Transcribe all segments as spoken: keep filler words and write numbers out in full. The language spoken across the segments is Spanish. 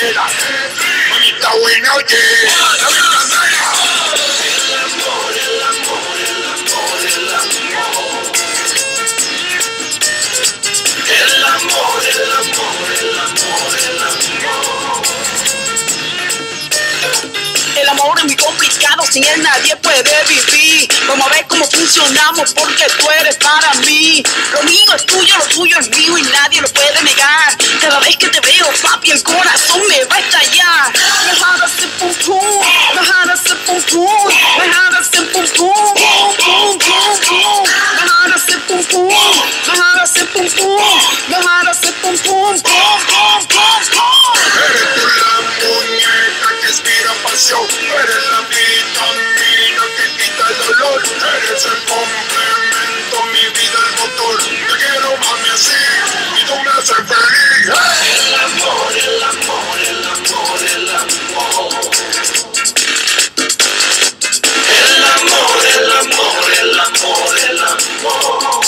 candela, mamita buena, oye, dame candela. El amor, el amor, el amor, el amor. El amor, el amor, el amor, el amor. El amor es muy complicado, sin él nadie puede vivir. Vamos a ver cómo funcionamos, porque tú eres para mí. Lo mío es tuyo, lo tuyo es mío y nadie lo puede negar. Cada vez que te veo, papi, el corazón me va a estallar. Dejar hacer pum pum, dejar hacer pum pum, dejar hacer pum pum, pum pum pum pum, dejar hacer pum pum, dejar hacer pum pum, dejar hacer pum pum, pum pum pum pum. Eres tú la muñeca que inspira pasión, eres la vitamina que quita el dolor, eres el complemento, mi vida, el motor. Te quiero, mami, así, y tú me haces feliz. ¡Hey! El amor, el amor, el amor, el amor. El amor, el amor, el amor, el amor.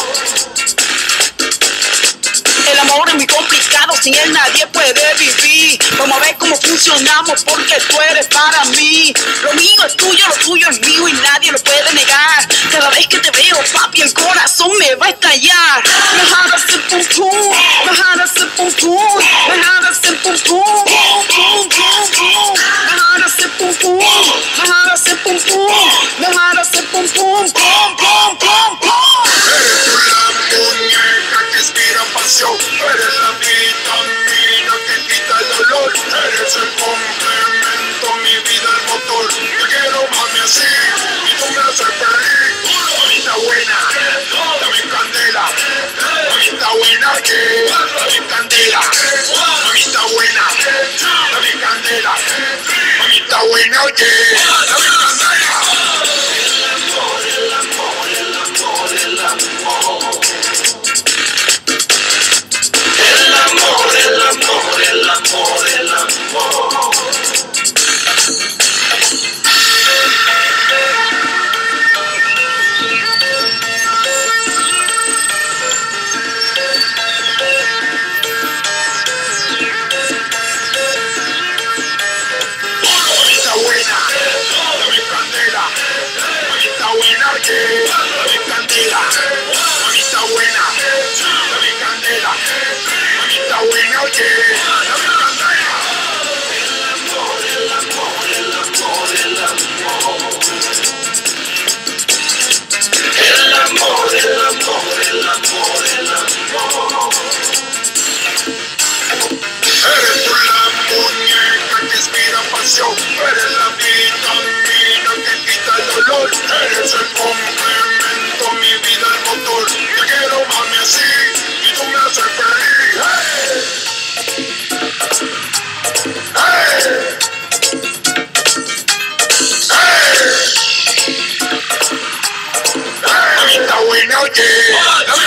El amor es muy complicado, sin él nadie puede vivir. Vamos a ver cómo funcionamos, porque tú eres para mí. Lo mío es tuyo, lo tuyo es mío y nadie lo puede negar. Cada vez que te veo, papi, el corazón me va a estallar. Dejar hacer pum pum, dejar hacer pum pum, dejar hacer pum pum, pum pum pum pum, dejar hacer pum pum, dejar hacer pum pum, dejar hacer pum pum, pum pum pum pum. Eres tú la muñeca que inspira pasión, eres la vitamina que quita el dolor, eres el complemento, mi vida, el motor. Te quiero, mami, así, y tú me haces feliz. Mamita buena, dame candela, mamita buena, oye, dame candela, mamita buena, dame candela, mamita buena, oye, dame candela. El amor, el amor, el amor, el amor. El amor, el amor, el amor, el amor. Mamita buena, dame candela, mamita buena, oye, dame candela, mamita buena, dame candela, mamita buena, oye, dame candela. El amor, el amor, el amor, el amor. El amor, el amor, el amor, el amor. Eres tú la muñeca que inspira pasión, eres la vitamina que quita el dolor, eres el complemento, mi vida, el motor. Te quiero, mami, así, y tú me haces feliz. ¡Hey! ¡Hey! ¡Hey! ¡Hey! Mamita buena, oye, dame